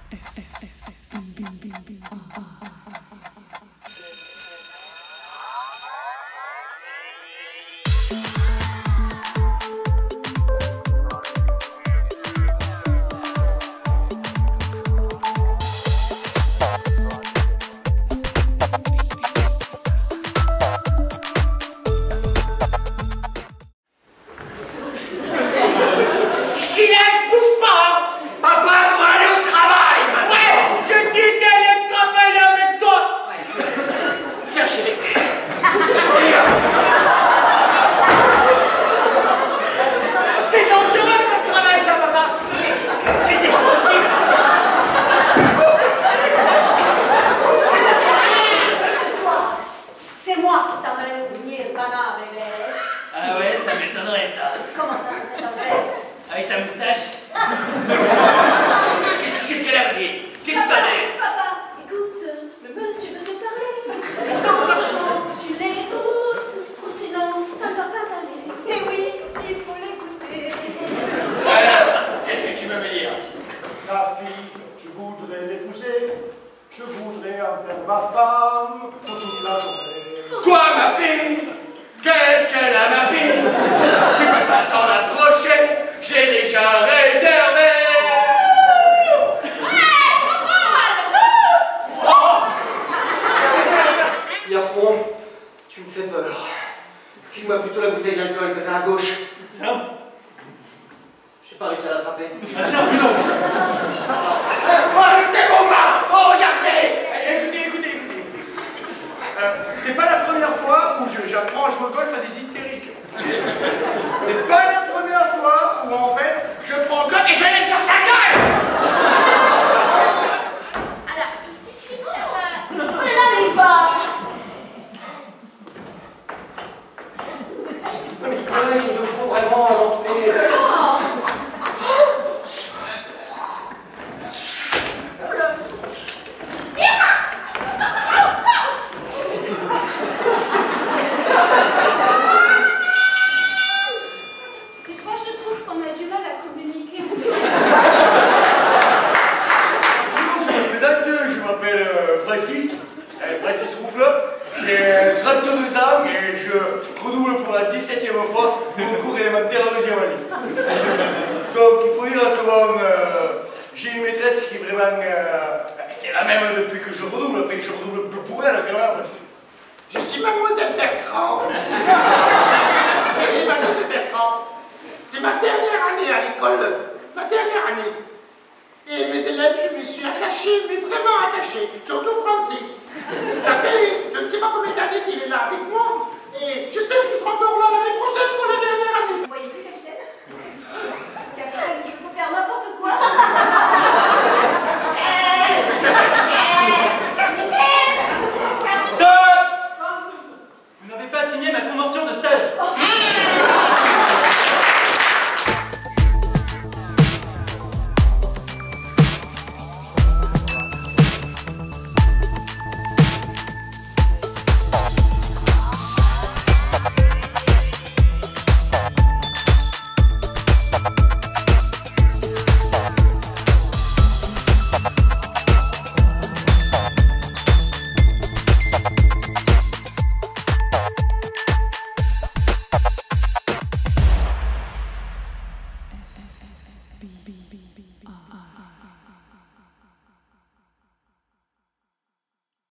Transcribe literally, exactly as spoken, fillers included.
File-moi plutôt la bouteille d'alcool que t'as à gauche. Tiens. J'ai pas réussi à l'attraper. Tiens, une autre. Oh, arrêtez vos mains. Oh, regardez. Écoutez, écoutez, écoutez. Euh, c'est pas la première fois où j'apprends à jouer au golf à des hystériques. C'est pas la première fois où, en fait, je prends le golf et je l'ai sur sa gueule. Alors, il suffit que... On n'arrive pas. Ouais, il nous faut vraiment l'entourner. Des fois, je trouve qu'on a du mal à communiquer. Je me présente, je m'appelle euh, Francis, euh, Francis Roufle. J'ai trente-deux ans et je redouble pour la dix-septième fois mon cours élémentaire en deuxième année. Donc il faut dire que bon, euh, j'ai une maîtresse qui est vraiment... Euh, c'est la même depuis que je redouble, enfin que je redouble pour elle vraiment. Je suis mademoiselle Bertrand. Et mademoiselle Bertrand, c'est ma dernière année à l'école, ma dernière année. Et mes élèves, je me suis attaché, mais vraiment attaché, surtout Francis. Ça fait, je ne sais pas combien d'années qu'il est là avec moi, et j'espère qu'il sera encore là l'année prochaine pour la dernière.